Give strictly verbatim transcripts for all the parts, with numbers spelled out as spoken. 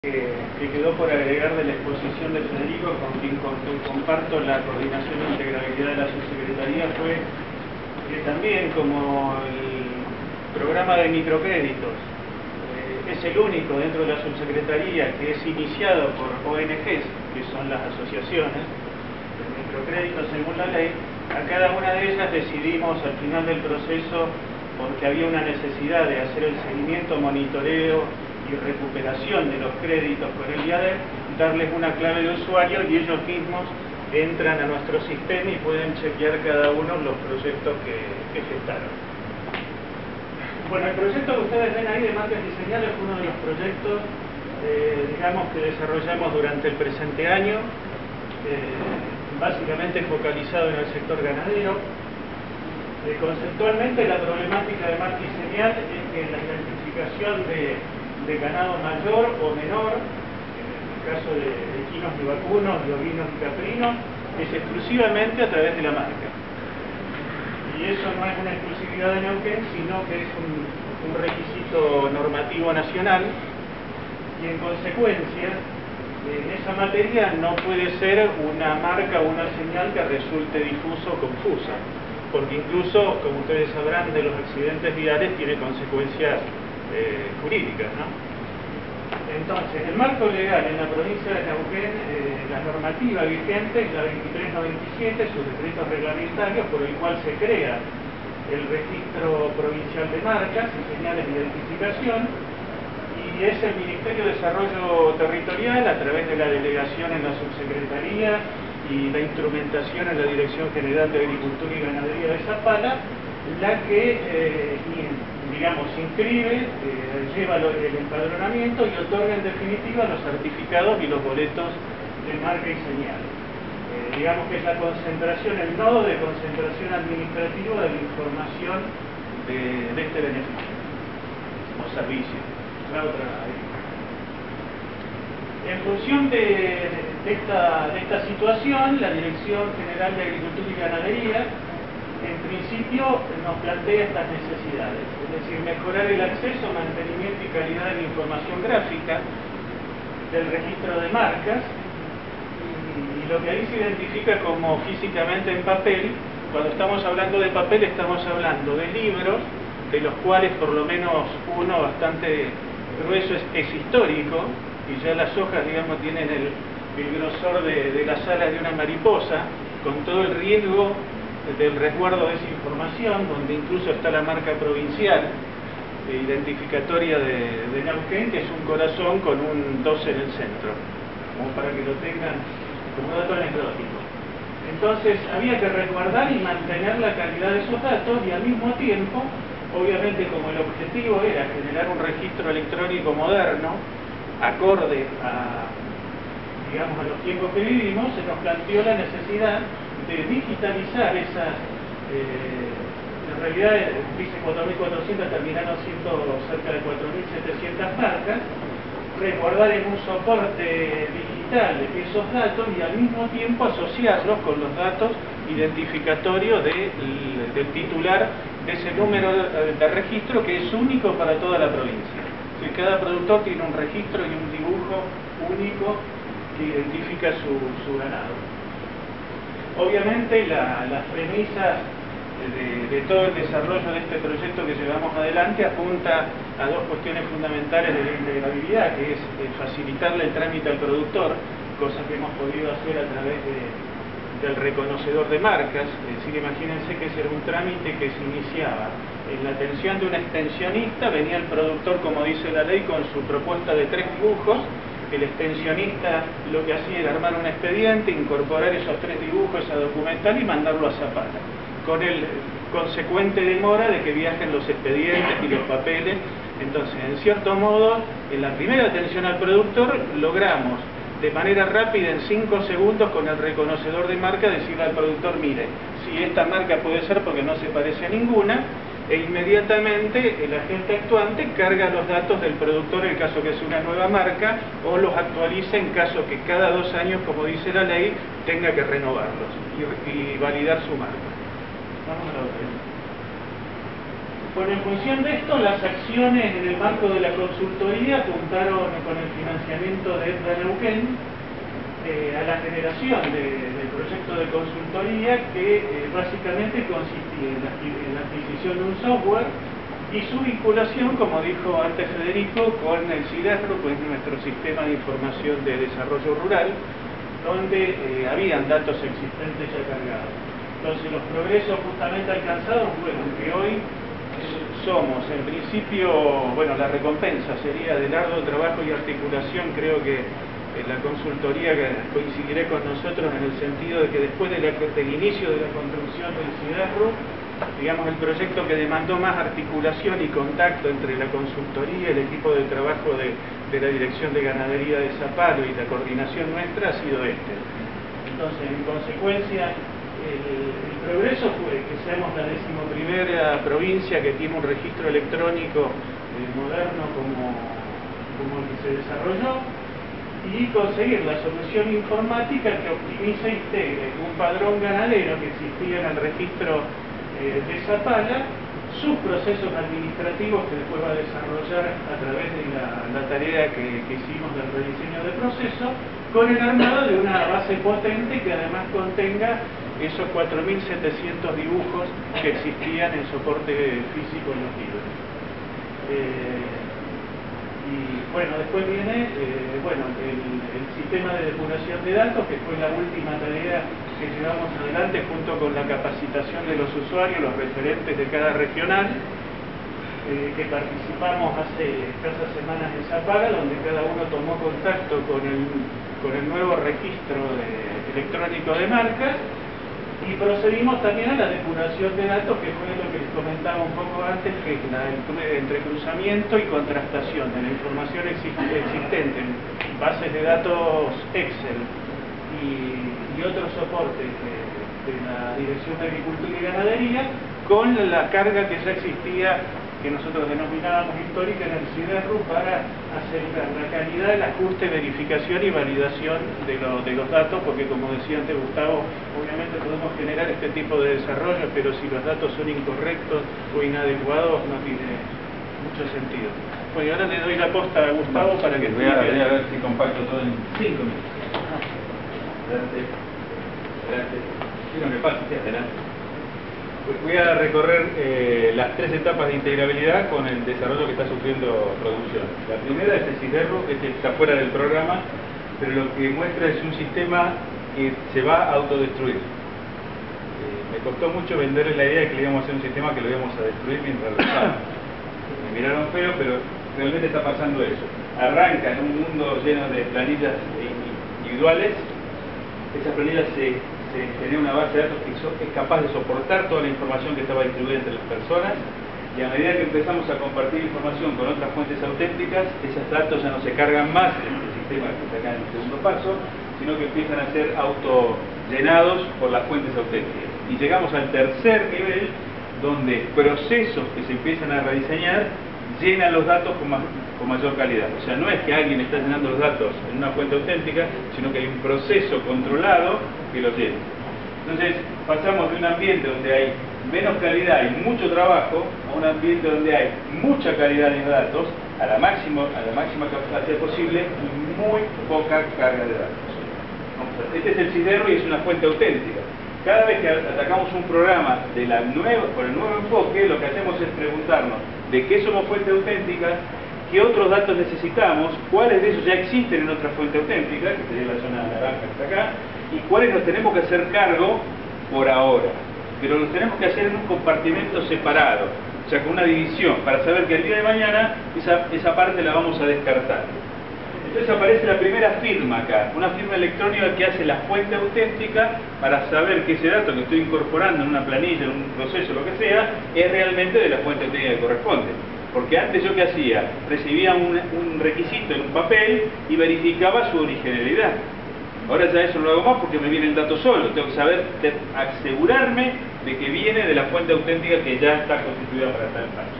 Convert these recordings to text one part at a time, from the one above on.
Que, que quedó por agregar de la exposición de Federico, con quien, con quien comparto la coordinación e integrabilidad de la subsecretaría, fue que también, como el programa de microcréditos eh, es el único dentro de la subsecretaría que es iniciado por O N Ges, que son las asociaciones de microcréditos según la ley, a cada una de ellas decidimos al final del proceso, porque había una necesidad de hacer el seguimiento, monitoreo y recuperación de los créditos por el I A D E, darles una clave de usuario y ellos mismos entran a nuestro sistema y pueden chequear cada uno los proyectos que, que gestaron. Bueno, el proyecto que ustedes ven ahí de marcas diseñables fue uno de los proyectos eh, digamos que desarrollamos durante el presente año, eh, básicamente focalizado en el sector ganadero. Eh, conceptualmente la problemática de marca y señal es que la identificación de de ganado mayor o menor, en el caso de equinos y vacunos, de ovinos y caprinos, es exclusivamente a través de la marca. Y eso no es una exclusividad de Neuquén, sino que es un, un requisito normativo nacional, y en consecuencia, en esa materia no puede ser una marca o una señal que resulte difuso o confusa, porque incluso, como ustedes sabrán, de los accidentes viales tiene consecuencias Eh, jurídicas, ¿no? Entonces, el marco legal en la provincia de Neuquén, eh, la normativa vigente es la veintitrés noventa y siete, sus decretos reglamentarios, por el cual se crea el registro provincial de marcas y señales de identificación, y es el Ministerio de Desarrollo Territorial, a través de la delegación en la subsecretaría y la instrumentación en la Dirección General de Agricultura y Ganadería de Zapala, la que eh, digamos, inscribe, eh, lleva el empadronamiento y otorga en definitiva los certificados y los boletos de marca y señal. Eh, digamos que es la concentración, el nodo de concentración administrativa de la información de, de este beneficio o servicio. La otra, en función de, de, esta, de esta situación, la Dirección General de Agricultura y Ganadería en principio nos plantea estas necesidades, es decir, mejorar el acceso, mantenimiento y calidad de la información gráfica del registro de marcas, y, y lo que ahí se identifica como físicamente en papel. Cuando estamos hablando de papel estamos hablando de libros, de los cuales por lo menos uno bastante grueso es, es histórico, y ya las hojas, digamos, tienen el, el grosor de, de las alas de una mariposa, con todo el riesgo del resguardo de esa información, donde incluso está la marca provincial eh, identificatoria de, de Neuquén, que es un corazón con un dos en el centro, como para que lo tengan como dato anecdótico. Entonces había que resguardar y mantener la calidad de esos datos, y al mismo tiempo, obviamente, como el objetivo era generar un registro electrónico moderno, acorde a, digamos, a los tiempos que vivimos, se nos planteó la necesidad de digitalizar esas, eh, en realidad dice cuatro mil cuatrocientas, terminaron siendo cerca de cuatro mil setecientas marcas, resguardar en un soporte digital esos datos y al mismo tiempo asociarlos con los datos identificatorios de, del titular de ese número de registro, que es único para toda la provincia. O sea, cada productor tiene un registro y un dibujo único que identifica su, su ganado. Obviamente la, las premisas de, de todo el desarrollo de este proyecto que llevamos adelante apunta a dos cuestiones fundamentales de la integrabilidad, que es eh, facilitarle el trámite al productor, cosa que hemos podido hacer a través de, del reconocedor de marcas. Es decir, imagínense que ese era un trámite que se iniciaba en la atención de un extensionista, venía el productor, como dice la ley, con su propuesta de tres dibujos. El extensionista lo que hacía era armar un expediente, incorporar esos tres dibujos, esa documental, y mandarlo a Zapala, con el consecuente demora de que viajen los expedientes y los papeles. Entonces, en cierto modo, en la primera atención al productor logramos de manera rápida, en cinco segundos, con el reconocedor de marca, decirle al productor: mire, si esta marca puede ser porque no se parece a ninguna, e inmediatamente el agente actuante carga los datos del productor en caso que sea una nueva marca, o los actualiza en caso que cada dos años, como dice la ley, tenga que renovarlos y, y validar su marca. Vamos a la otra. Bueno, en función de esto, las acciones en el marco de la consultoría apuntaron con el financiamiento de ETLA Neuquén eh, a la generación de, del proyecto de consultoría que eh, básicamente consistía en la, en la adquisición de un software y su vinculación, como dijo antes Federico, con el SIDERRU, pues nuestro sistema de información de desarrollo rural, donde eh, habían datos existentes ya cargados. Entonces los progresos justamente alcanzados, bueno, que hoy somos, en principio, bueno, la recompensa sería del arduo trabajo y articulación, creo que en la consultoría que coincidiré con nosotros en el sentido de que después de la, del inicio de la construcción del SIDERRU, digamos, el proyecto que demandó más articulación y contacto entre la consultoría, el equipo de trabajo de, de la Dirección de Ganadería de Zapalo y la coordinación nuestra ha sido este. Entonces, en consecuencia, el, el progreso fue que seamos la decimoprimera provincia que tiene un registro electrónico eh, moderno como, como el que se desarrolló, y conseguir la solución informática que optimiza e integre un padrón ganadero que existía en el registro eh, de Zapala, sus procesos administrativos que después va a desarrollar a través de la, la tarea que, que hicimos del rediseño de proceso, con el armado de una base potente que además contenga esos cuatro mil setecientos dibujos que existían en soporte físico en los libros. Eh, Y bueno, después viene eh, bueno, el, el sistema de depuración de datos, que fue la última tarea que llevamos adelante junto con la capacitación de los usuarios, los referentes de cada regional, eh, que participamos hace escasas semanas en Zapala, donde cada uno tomó contacto con el, con el nuevo registro de, electrónico de marcas. Y procedimos también a la depuración de datos, que fue lo que les comentaba un poco antes, que es la, el entrecruzamiento y contrastación de la información existente en bases de datos Excel y, y otros soportes de, de la Dirección de Agricultura y Ganadería, con la carga que ya existía, que nosotros denominábamos histórica en el SIDERRU, para asegurar la calidad, el ajuste, verificación y validación de, lo, de los datos, porque como decía antes Gustavo, obviamente podemos generar este tipo de desarrollo, pero si los datos son incorrectos o inadecuados no tiene mucho sentido. Bueno, y ahora le doy la posta a Gustavo para que... Voy a, voy a ver si compacto todo en cinco minutos. Adelante. Adelante. Quiero que pase, sí, adelante. Voy a recorrer eh, las tres etapas de integrabilidad con el desarrollo que está sufriendo producción. La primera es el SIDERRU, que está fuera del programa, pero lo que muestra es un sistema que se va a autodestruir. Eh, me costó mucho venderle la idea de que le íbamos a hacer un sistema que lo íbamos a destruir mientras lo usábamos. Me miraron feo, pero realmente está pasando eso. Arranca en un mundo lleno de planillas individuales. Esas planillas se... se genera una base de datos que es capaz de soportar toda la información que estaba distribuida entre las personas, y a medida que empezamos a compartir información con otras fuentes auténticas, esos datos ya no se cargan más en este sistema que está acá en el segundo paso, sino que empiezan a ser autollenados por las fuentes auténticas. Y llegamos al tercer nivel, donde procesos que se empiezan a rediseñar llenan los datos con, más, con mayor calidad. O sea, no es que alguien está llenando los datos en una fuente auténtica, sino que hay un proceso controlado que los llena. Entonces, pasamos de un ambiente donde hay menos calidad y mucho trabajo, a un ambiente donde hay mucha calidad en datos, a la, máximo, a la máxima capacidad posible y muy poca carga de datos. Vamos a ver. Este es el SIDERRU y es una fuente auténtica. Cada vez que atacamos un programa de la nueva, por el nuevo enfoque, lo que hacemos es preguntarnos de qué somos fuente auténtica, qué otros datos necesitamos, cuáles de esos ya existen en otra fuente auténtica, que sería la zona naranja que está acá, y cuáles nos tenemos que hacer cargo por ahora. Pero los tenemos que hacer en un compartimento separado, o sea, con una división, para saber que el día de mañana esa, esa parte la vamos a descartar. Entonces aparece la primera firma acá, una firma electrónica que hace la fuente auténtica para saber que ese dato que estoy incorporando en una planilla, en un proceso, lo que sea, es realmente de la fuente auténtica que corresponde. Porque antes yo, ¿qué hacía? Recibía un, un requisito en un papel y verificaba su originalidad. Ahora ya eso no lo hago más porque me viene el dato solo. Tengo que saber, de, asegurarme de que viene de la fuente auténtica que ya está constituida para tal paso.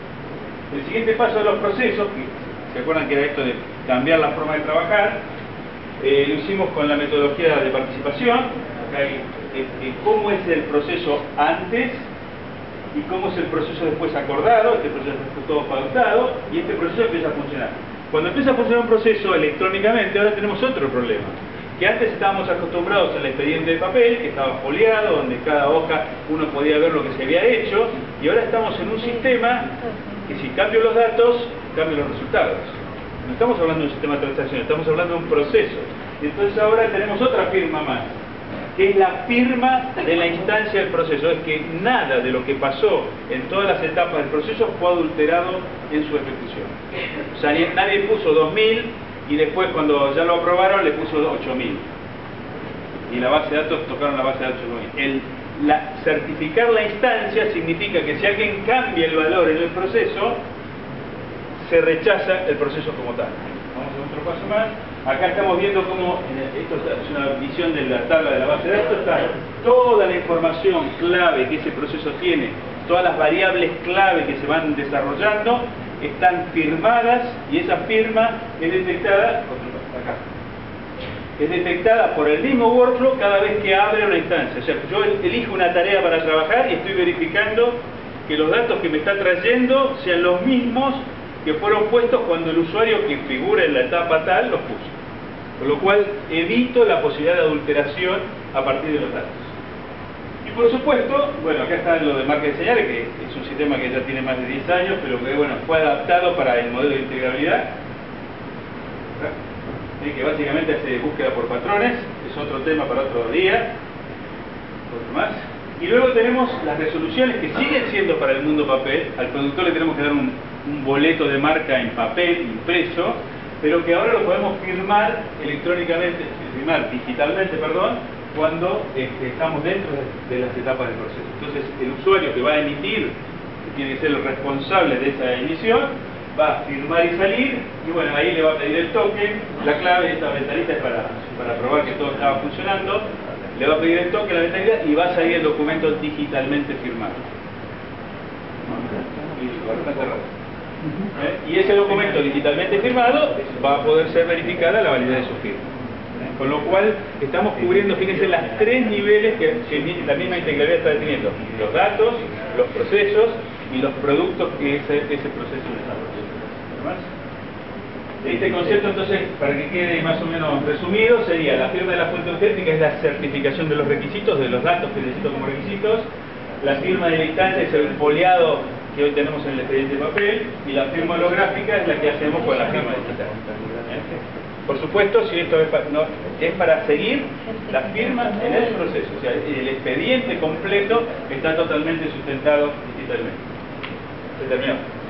El siguiente paso de los procesos, que ¿se acuerdan que era esto de cambiar la forma de trabajar? Eh, lo hicimos con la metodología de participación. Acá hay eh, eh, cómo es el proceso antes y cómo es el proceso después acordado, este proceso es todo pautado, y este proceso empieza a funcionar. Cuando empieza a funcionar un proceso electrónicamente, ahora tenemos otro problema. Que antes estábamos acostumbrados al expediente de papel, que estaba foliado, donde cada hoja uno podía ver lo que se había hecho, y ahora estamos en un sistema que si cambio los datos, cambio los resultados. No estamos hablando de un sistema de transacciones, estamos hablando de un proceso. Y entonces ahora tenemos otra firma más, que es la firma de la instancia del proceso. Es que nada de lo que pasó en todas las etapas del proceso fue adulterado en su ejecución. O sea, nadie puso dos mil y después cuando ya lo aprobaron le puso ocho mil. Y la base de datos tocaron la base de datos ocho mil. El, la, certificar la instancia significa que si alguien cambia el valor en el proceso, se rechaza el proceso como tal. Vamos a otro paso más. Acá estamos viendo cómo, esto es una visión de la tabla de la base de datos, está toda la información clave que ese proceso tiene, todas las variables clave que se van desarrollando, están firmadas y esa firma es detectada, acá, es detectada por el mismo workflow cada vez que abre una instancia. O sea, yo elijo una tarea para trabajar y estoy verificando que los datos que me está trayendo sean los mismos que fueron puestos cuando el usuario que figura en la etapa tal los puso. Con lo cual evito la posibilidad de adulteración a partir de los datos. Y por supuesto, bueno, acá está lo de marca de señales, que es un sistema que ya tiene más de diez años, pero que bueno, fue adaptado para el modelo de integrabilidad, ¿sí? Que básicamente hace búsqueda por patrones, es otro tema para otro día, otro más. Y luego tenemos las resoluciones que siguen siendo para el mundo papel. Al productor le tenemos que dar un, un boleto de marca en papel impreso, pero que ahora lo podemos firmar electrónicamente, firmar digitalmente, perdón, cuando este, estamos dentro de, de las etapas del proceso. Entonces el usuario que va a emitir, que tiene que ser el responsable de esa emisión, va a firmar y salir, y bueno, ahí le va a pedir el token, la clave, esta ventanita es para, para probar que todo estaba funcionando, le va a pedir el token, la ventanita, y va a salir el documento digitalmente firmado. ¿Eh? Y ese documento digitalmente firmado va a poder ser verificada la validez de su firma. ¿Eh? Con lo cual estamos cubriendo, fíjense, las tres niveles que, que la misma integralidad está definiendo: los datos, los procesos y los productos que ese, ese proceso desarrolla. Este concepto, entonces, para que quede más o menos resumido, sería: la firma de la fuente auténtica es la certificación de los requisitos, de los datos que necesito como requisitos; la firma de la instancia es el foliado que hoy tenemos en el expediente de papel; y la firma holográfica es la que hacemos con la firma digital. ¿Eh? Por supuesto, si esto es para, no, es para seguir la firma en el proceso, o sea, el expediente completo está totalmente sustentado digitalmente. Se terminó.